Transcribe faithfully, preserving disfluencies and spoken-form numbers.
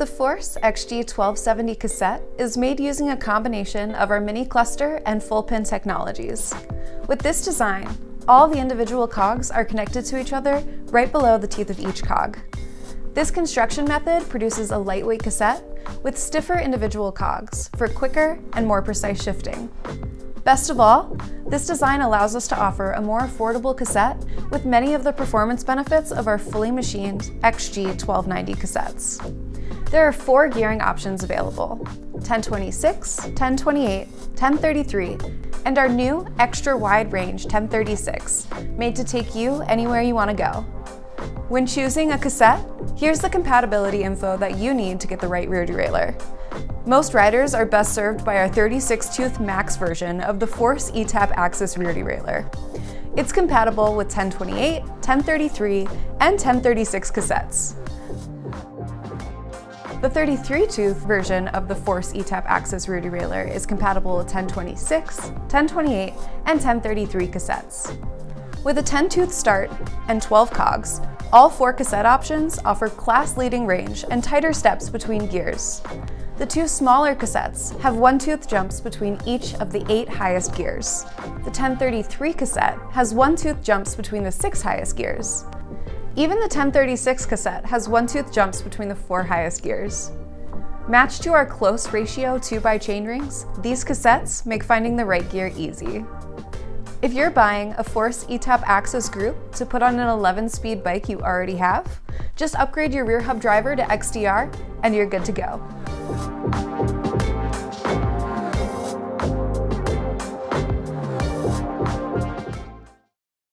The Force X G twelve seventy cassette is made using a combination of our mini cluster and full pin technologies. With this design, all the individual cogs are connected to each other right below the teeth of each cog. This construction method produces a lightweight cassette with stiffer individual cogs for quicker and more precise shifting. Best of all, this design allows us to offer a more affordable cassette with many of the performance benefits of our fully machined X G twelve ninety cassettes. There are four gearing options available: ten twenty-six, ten twenty-eight, ten thirty-three, and our new extra wide range ten thirty-six, made to take you anywhere you want to go. When choosing a cassette, here's the compatibility info that you need to get the right rear derailleur. Most riders are best served by our thirty-six tooth max version of the Force eTap A X S rear derailleur. It's compatible with ten twenty-eight, ten thirty-three, and ten thirty-six cassettes. The thirty-three tooth version of the Force eTap A X S rear derailleur is compatible with ten twenty-six, ten twenty-eight, and ten thirty-three cassettes. With a ten tooth start and twelve cogs, all four cassette options offer class-leading range and tighter steps between gears. The two smaller cassettes have one-tooth jumps between each of the eight highest gears. The ten thirty-three cassette has one-tooth jumps between the six highest gears. Even the ten thirty-six cassette has one-tooth jumps between the four highest gears. Matched to our close ratio two by chain rings, these cassettes make finding the right gear easy. If you're buying a Force eTap A X S group to put on an eleven speed bike you already have, just upgrade your rear hub driver to X D R and you're good to go.